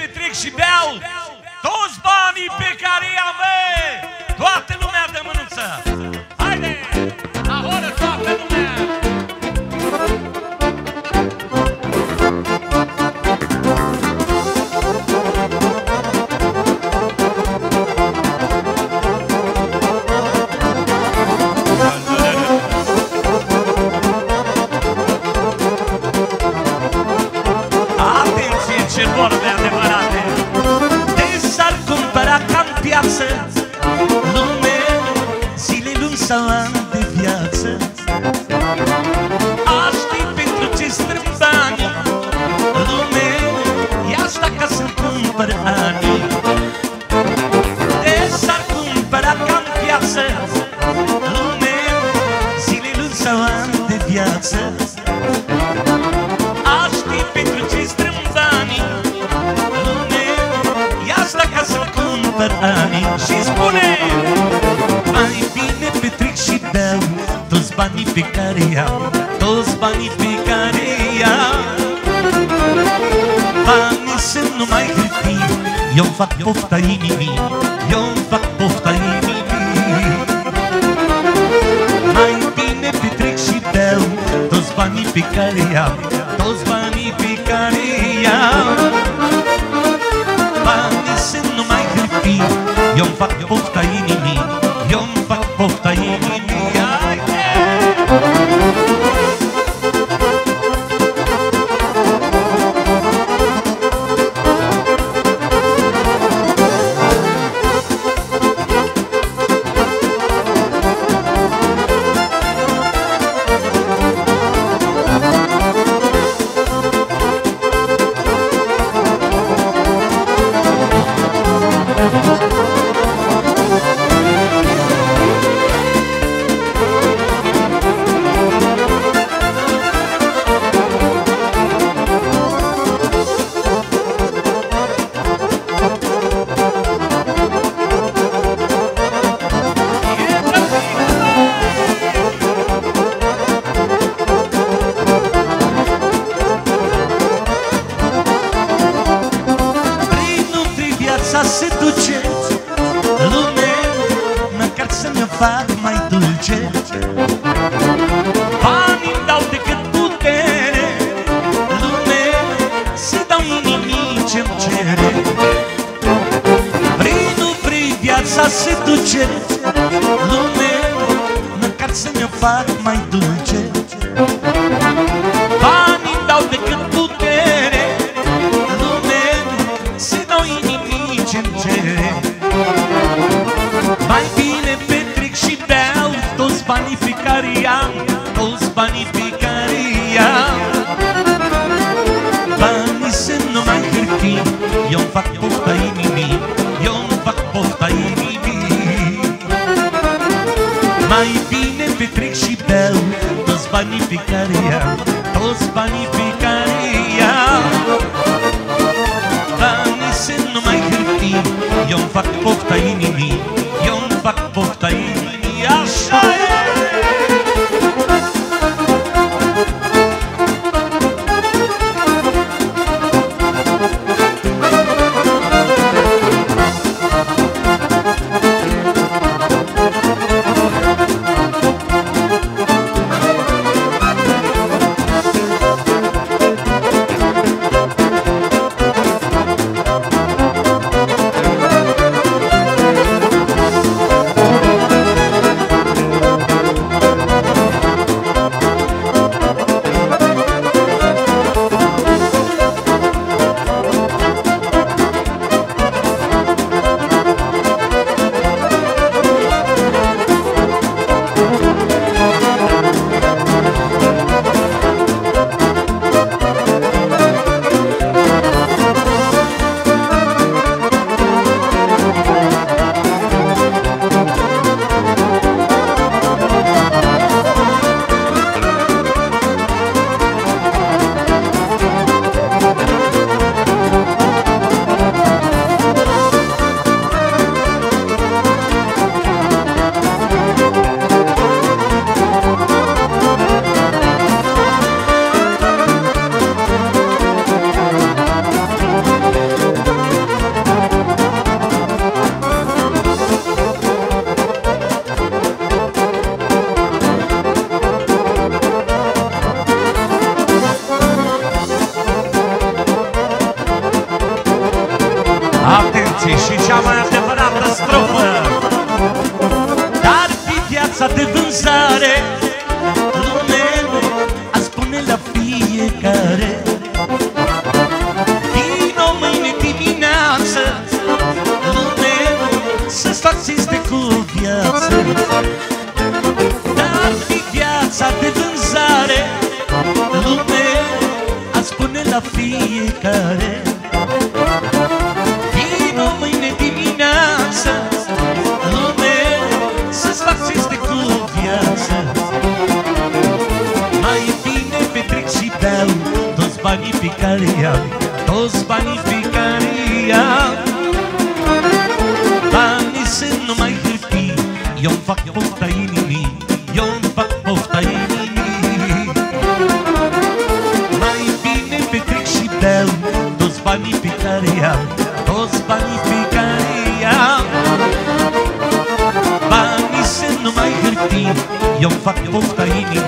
petrec și beau toți banii pe care i-am, toată lumea de mânuță. Haide, ahoră toată lumea! Atenție, ce vorbe adevărate! Te s-ar cumpăra ca-n piață lume, zile luni sau ani de viață. Aș ști pentru ce strâng banii lume, ia asta ca să-mi cumpăr anii. Te s-ar cumpăra ca-n piață lume, zile luni sau ani de viață. Aș ști pentru ce strâng banii lume, ia asta ca să-mi cumpăr anii. Și spune: mai bine petrec și beau toți banii pe care i-am, toți banii pe care i-am. Banii sunt numai hârtii, eu-mi fac pofta inimii, eu-mi fac pofta inimii. Mai bine petrec și beau toți banii pe care i-am, toți banii pe care i-am. Banii sunt numai hârtii, eu-mi fac pofta inimii, eu-mi fac pofta inimii. Se duce lume, măcar să-mi fac mai dulce. Banii-mi dau decât putere lume, să dau inimii ce-mi cere. Vrei, nu vrei, viața se duce lume, măcar să-mi fac mai dulce. Banii-mi dau decât putere lume, să dau inimii ce-mi cere. Mai bine petrec și beau toți banii pe care i-am, toți banii pe care i-am. Banii sunt numai hârtii, eu-mi fac pofta inimii, eu-mi fac pofta inimii. Mai bine petrec și beau toți banii pe care i-am, toți banii pe care i-am. Banii sunt numai hârtii, eu-mi fac pofta inimii, eu-mi fac pofta inimii. Așa e! face și cea mai adevărată strofă. Dar fi viața de vânzare, lume, a spune la fiecare. Vino mâine dimineață, lume, să-ți fac cinste cu viață. Dar fi viața de vânzare, lume, a spune la fiecare. Vino mâine dimineață, lume, să-ți fac cinste cu viață. Mai bine petrec și beau toți banii pe care i-am, toți banii pe care i-am. Banii sunt numai hârtii, eu-mi fac pofta inimii, eu-mi fac pofta inimii. Mai bine petrec și beau toți banii pe care i-am, toți banii pe care i-am. Banii sunt numai hârtii, eu-mi fac pofta inimii,